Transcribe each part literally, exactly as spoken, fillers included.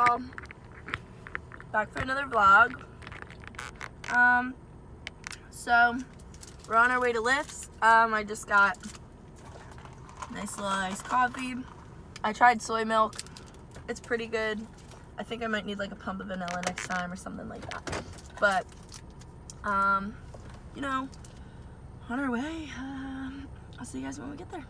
y'all. Back for another vlog. Um, so we're on our way to Lifts. Um, I just got nice little iced coffee. I tried soy milk. It's pretty good. I think I might need like a pump of vanilla next time or something like that. But, um, you know, on our way. Um, I'll see you guys when we get there.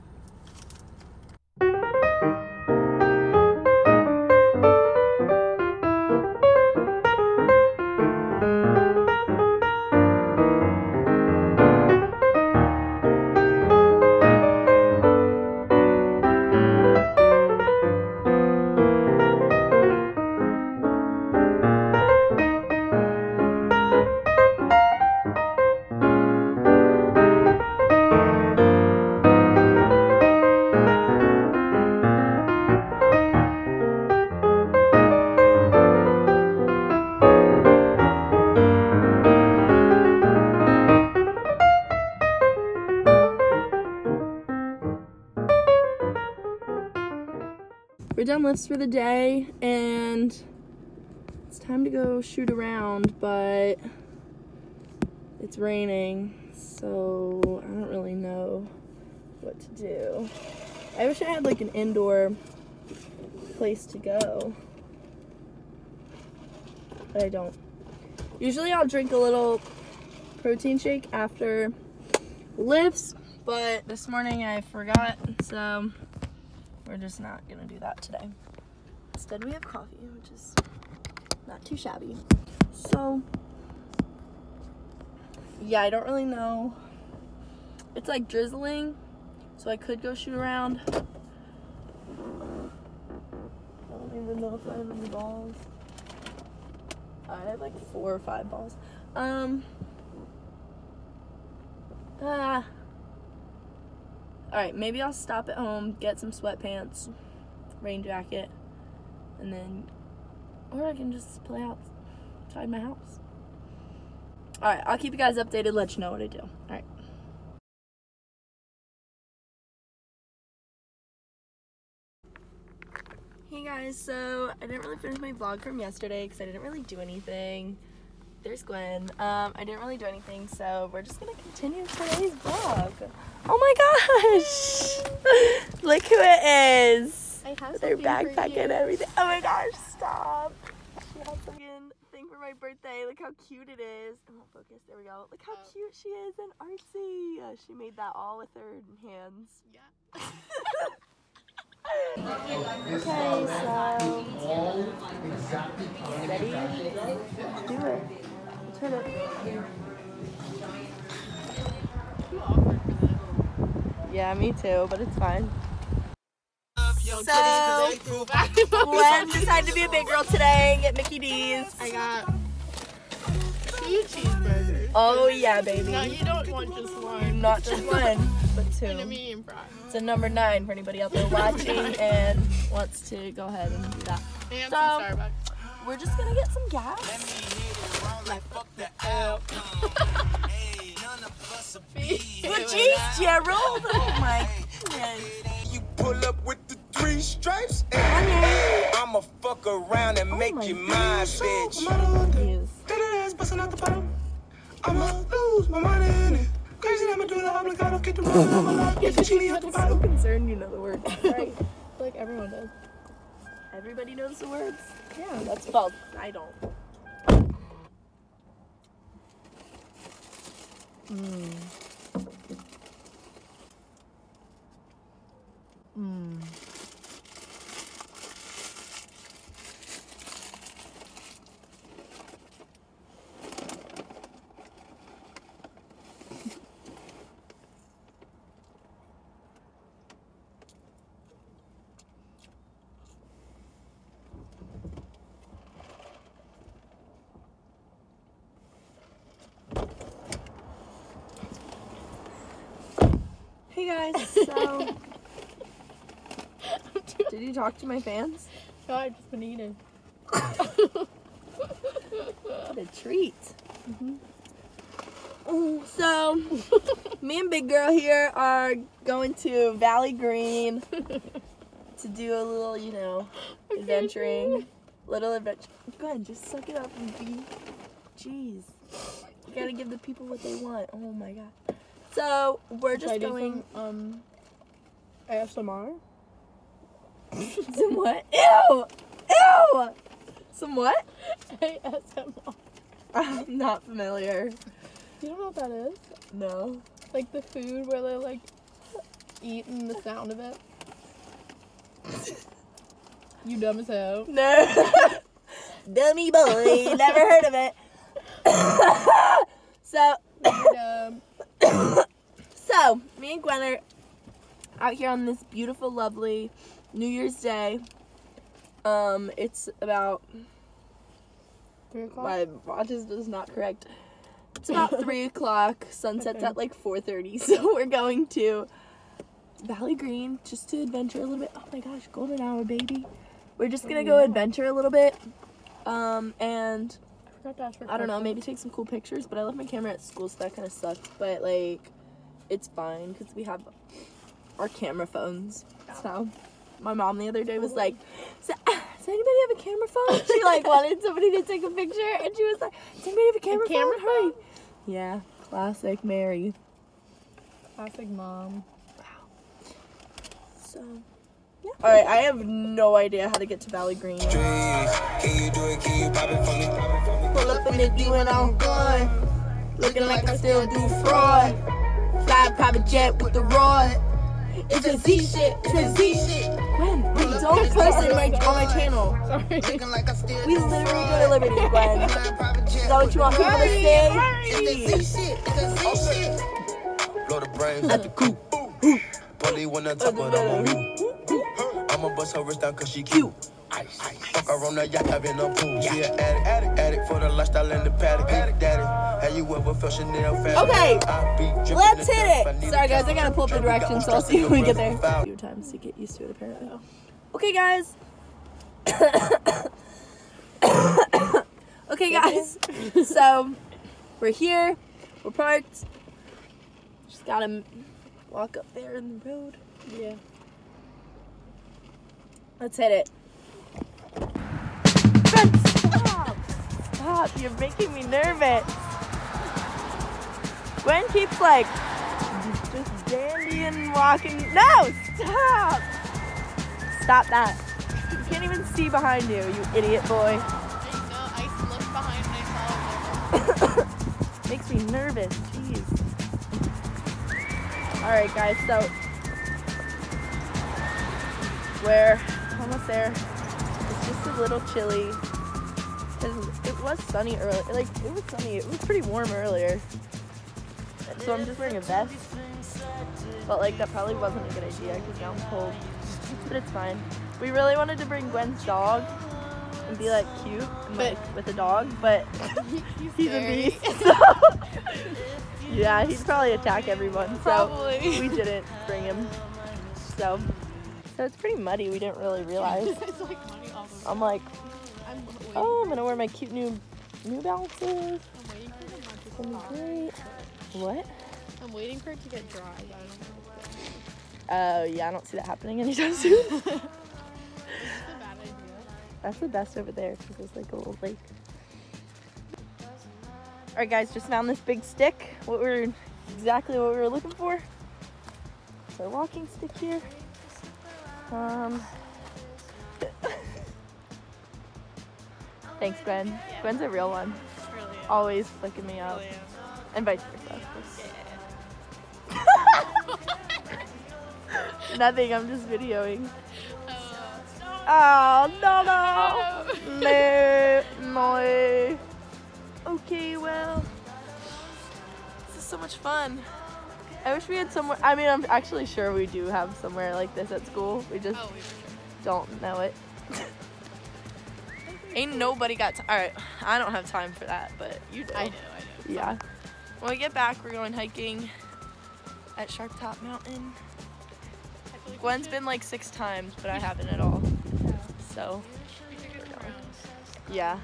We're done Lifts for the day, and it's time to go shoot around, but it's raining, so I don't really know what to do. I wish I had like an indoor place to go, but I don't. Usually I'll drink a little protein shake after Lifts, but this morning I forgot, so we're just not gonna do that today. Instead we have coffee, which is not too shabby. So, yeah, I don't really know. It's like drizzling, so I could go shoot around. I don't even know if I have any balls. I have like four or five balls. Um, ah. Alright, maybe I'll stop at home, get some sweatpants, rain jacket, and then, or I can just play outside my house. Alright, I'll keep you guys updated, let you know what I do. Alright. Hey guys, so I didn't really finish my vlog from yesterday because I didn't really do anything. There's Gwen. Um, I didn't really do anything, so we're just gonna continue today's vlog. Oh my gosh! Look who it is! I have their something backpack for you. and everything. Oh my gosh, stop! She has something thing for my birthday. Look how cute it is. I won't focus. There we go. Look how Oh. cute she is and artsy. Uh, she made that all with her hands. Yeah. Okay, so ready? Do it. Turn it. Yeah, me too, but it's fine. So, Gwen decided to be a big girl today and get Mickey D's. I got two cheeseburgers. Oh yeah, baby. No, you don't want just one. Not just one, but two. And a medium fry. It's a number nine for anybody out there watching and wants to go ahead and do that. And So, some Starbucks. We're just gonna get some gas. Well, jeez, Gerald. Oh my goodness. You pull up with the three stripes, and I'ma fuck around and make my you my goodness. bitch. Yes. That ass busting out the bottom. I'ma lose my mind in it. Crazy, I'ma do the obligado, get the run. I'ma lock it, she need at the So bottom. concerned you know the words, right? Like everyone does. Everybody knows the words. Yeah. That's false. I don't. Mmm. Mmm. Hey guys, so did you talk to my fans? No, I just been eating. What a treat. Mm-hmm. So, me and Big Girl here are going to Valley Green to do a little, you know, adventuring. Little adventure. Gwen, just suck it up and be. Jeez. You gotta give the people what they want. Oh my god. So we're just Should I do going. some, um, A S M R? Some what? Ew! Ew! Some what? A S M R. I'm not familiar. You don't know what that is? No. Like the food where they like eat and the sound of it. You dumb as hell. No. Dummy boy. Never heard of it. So. You're dumb. So, me and Gwen are out here on this beautiful, lovely New Year's Day. Um, it's about. Three o'clock? My watch is just not correct. It's about three o'clock. Sunset's at like four thirty. So we're going to Valley Green just to adventure a little bit. Oh my gosh, golden hour, baby. We're just gonna go adventure a little bit. Um, and I forgot to ask for I don't know, questions. maybe take some cool pictures. But I left my camera at school, so that kind of sucks. But like, it's fine because we have our camera phones. So my mom the other day was like, "So, does anybody have a camera phone?" She like wanted somebody to take a picture, and she was like, "Does anybody have a camera, camera phone? Hurry!" Yeah, classic Mary. Classic mom. So, yeah. All right, I have no idea how to get to Valley Green. Can you do it? Can you pop it for me? Pull up in the D when I'm gone, looking like I still do fraud. Fly private jet with the rod. It's a Z shit. It's a Z shit. Gwen, wait, don't curse in my, on my channel. Sorry. We literally go to Liberty, Gwen. Is that what you want people to say? Blow the brains at the coop. Polly wanna top of the moon. I'ma bust her wrist down cause she cute. Fuck her on the yacht, I've been on pool. She an addict, addict, addict for the lifestyle and the paddock. Addict, daddy. Have you ever felt Chanel fashion? Okay, I be dripping let's in hit death. I it. need Sorry a guys, I gotta pull up the directions, so I'll see you when we get there. A few times to get used to it apparently. Okay guys. Okay guys. So we're here. We're parked. Just gotta walk up there in the road. Yeah. Let's hit it. Stop! Stop! You're making me nervous. Gwen keeps like just dandying, walking. No! Stop! Stop that. You can't even see behind you, you idiot boy. I looked behind and I saw Makes me nervous. Jeez. Alright guys, so we're almost there. It's just a little chilly. Cause it was sunny earlier. Like it was sunny. It was pretty warm earlier. So I'm just wearing a vest. But like that probably wasn't a good idea because now I'm cold. But it's fine. We really wanted to bring Gwen's dog and be like cute and like with a dog, but he's a beast. So yeah, he'd probably attack everyone. So Probably. we didn't bring him. So so it's pretty muddy. We didn't really realize. It's like money all the I'm like, I'm waiting. oh, I'm gonna wear my cute new New Balances. I'm waiting for the mud to It's gonna stop. be great. What? I'm waiting for it to get dry. But I don't know. Oh yeah, I don't see that happening anytime soon. It's a bad idea. That's the best over there because there's like a little lake. All right, guys, just found this big stick. What we're exactly what we were looking for. It's our walking stick here. Um. Thanks, Gwen. Yeah. Gwen's a real one. Really. Always flicking me up, Really. and vice versa. Nothing. I'm just videoing. Oh no no no no. Okay, well, this is so much fun. I wish we had somewhere. I mean, I'm actually sure we do have somewhere like this at school. We just Oh, we for sure. don't know it. Ain't nobody got time. All right, I don't have time for that, but you do. I do, I do. Yeah. When we get back, we're going hiking at Sharp Top Mountain. I feel like Gwen's we been like six times, but I haven't at all. So, should- we should get going. drones. yeah.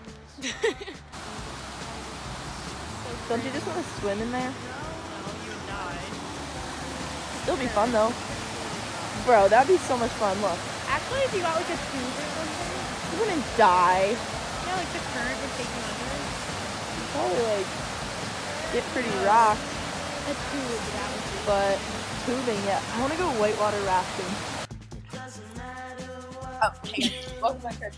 Don't you just want to swim in there? No, you would die. It'll be fun though. Bro, that'd be so much fun. Look. Actually, if you got like a tube or something, You wouldn't die. Yeah, like the current would take you under. Probably like get pretty rocked. A tube, that would be. But tubing, yeah. I want to go whitewater rafting. Oh, hey guys. Welcome to my church.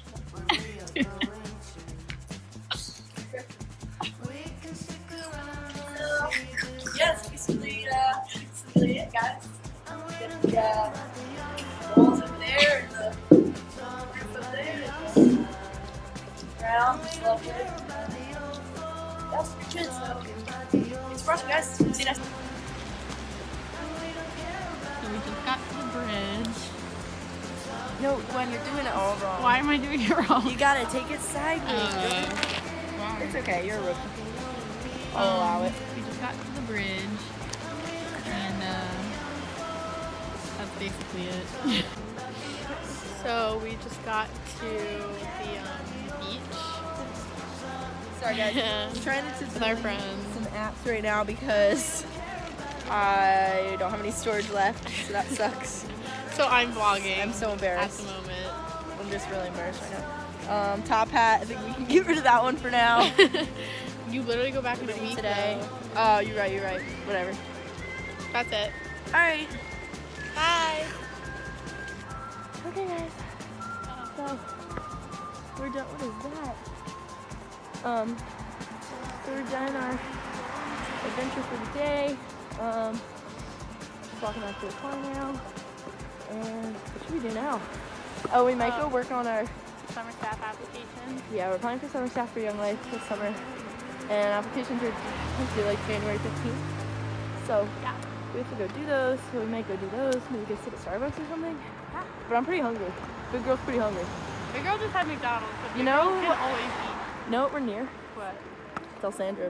Yes, basically, uh, basically it, guys. Get the uh, walls up there, and the roof up there, and the ground. It's lovely. That's for kids, though. Thanks for watching, guys. See you next time. So we just got to the bridge. No, Gwen, you're doing it all wrong. Why am I doing it wrong? You gotta take it sideways. Uh, It's okay, you're a rookie. I'll allow it. We just got to the bridge, and uh, that's basically it. So we just got to the um, beach. Sorry guys, Yeah. I'm trying to With our friends. some apps right now because I don't have any storage left, so that sucks. So I'm vlogging. I'm so at embarrassed. the moment. I'm just really embarrassed right now. Um, top hat, I think we can get rid of that one for now. You literally go back in a week Today. though. Oh, you're right, you're right. Whatever. That's it. Alright. Bye. Okay guys. So we're done. What is that? Um so we're done our adventure for the day. Um just walking back to the car now. And what should we do now? Oh, we might go Um, work on our Summer staff application. yeah, we're applying for summer staff for Young Life this summer. And applications are due like January fifteenth. So Yeah. we have to go do those. So we might go do those. Maybe go sit at Starbucks or something. But I'm pretty hungry. Big girl's pretty hungry. The girl just had McDonald's. But You the know girl can what- always eat. You know what we're near? What? Del Sandro's.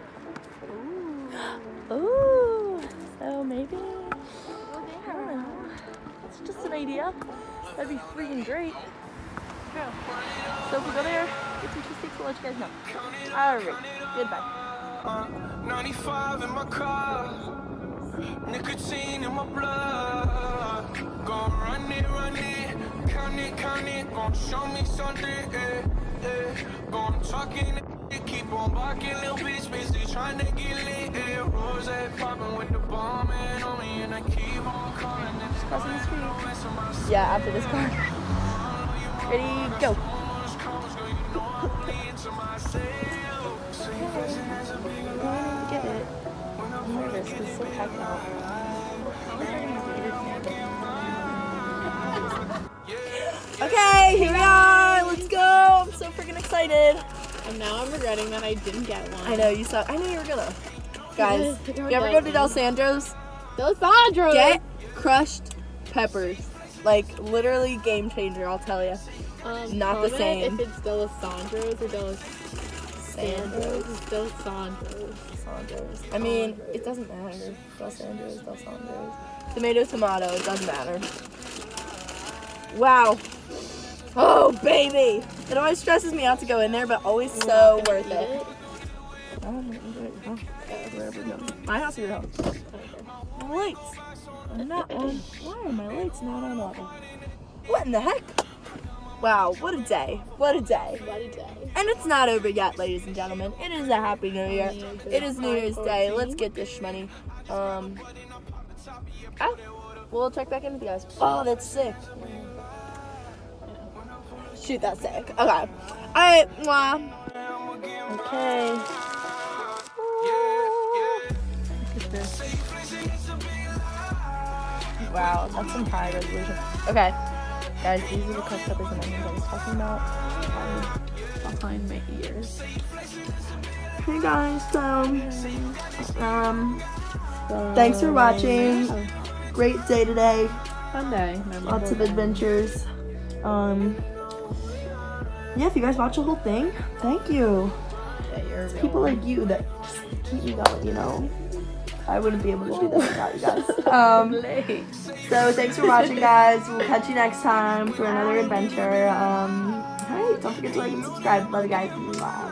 Ooh. Ooh. So maybe. I don't know. It's just an idea. That'd be freaking great. Go. So if we go there, get some cheesesteaks, we'll let you guys know. Alright. Goodbye. ninety-five in my car, nicotine in my blood. Gon' run it, run it, count it, count it. Gon' show me something, eh, eh. Gon' talking, keep on barking, little bitch, busy trying to get lit, eh. Rose popping with the bomb and on me, and I keep on calling. Crossing the street. Yeah, after this car. Ready, go. Get it. I'm nervous because it's so packed out. Okay, here we are. Let's go. I'm so freaking excited. And now I'm regretting that I didn't get one. I know you suck. I knew you were gonna. Guys, you ever go to Del Sandro's? Del Sandro's. Get crushed peppers. Like literally game changer. I'll tell you. Um, Not the comment same. If it's Del Sandro's or Del Sandro's, it's Del Sandro's. Sandro's. I mean, it doesn't matter. Del Sandro's, Del Sandro's. Tomato, tomato. It doesn't matter. Wow. Oh, baby. It always stresses me out to go in there, but always so worth it. it. I don't enjoy it. Oh, wherever we go. My house or your house? My lights. I'm not on. Why are my lights not on auto? What in the heck? Wow, what a day. What a day. What a day. And it's not over yet, ladies and gentlemen. It is a happy new year. It is New Year's Day. Let's get this shmoney. Um, ah, we'll check back in with you guys. Oh, that's sick. Shoot, that's sick. Okay. All right. Mwah. Okay. Look at this. Wow, that's some high resolution. Okay. Guys, these are the crushed peppers and onions I was talking about. Um, Behind my ears. Hey guys, so, um, thanks for watching. Great day today. Fun day. Lots of adventures. Um, yeah, if you guys watch the whole thing, thank you. Yeah, you're a real People one. like you that just keep me going, you know. I wouldn't be able to do this without you guys. Um, so thanks for watching, guys. We'll catch you next time for another adventure. Um, alright, don't forget to like and subscribe. Love you guys. Bye.